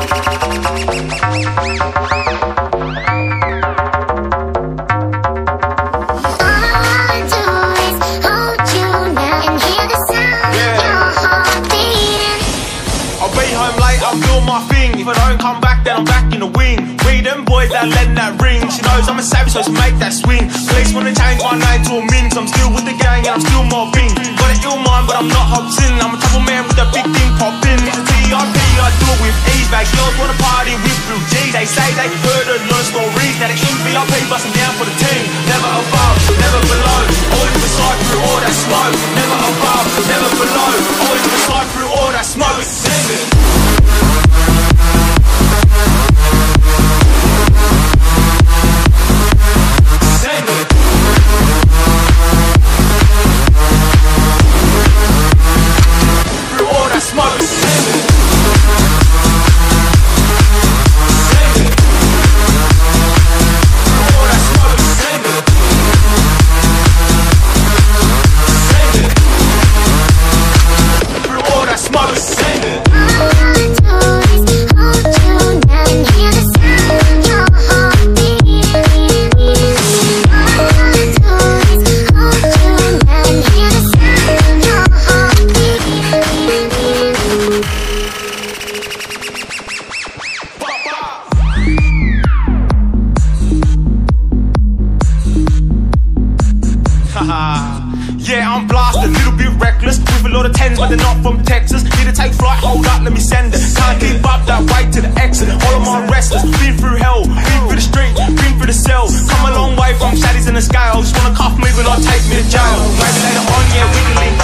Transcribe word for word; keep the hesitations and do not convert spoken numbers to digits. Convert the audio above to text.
I'm a savage, so make that swing. Police wanna change my name to a min, so I'm still with the gang and I'm still mobbing. Got an ill mind, but I'm not Hobson. I'm a trouble man with a big thing poppin'. It's a T I P, I do it with ease. Back girls wanna party with blue G's. They say they heard a lot of stories. Now the M V I P bustin' down for the team. Never above, never below. Always beside through all that smoke. Never above, never below. Always beside through all that smoke. Sing it. Yeah, I'm blasted, a little bit reckless, with a lot of tens, but they're not from Texas. Need to take flight, hold up, let me send it. Can't keep up that way to the exit. All of my restless, been through hell, been through the street, been through the cell. Come a long way from shaddies and the scale. Just wanna cuff me, but not take me to jail. Maybe later on, yeah, we can link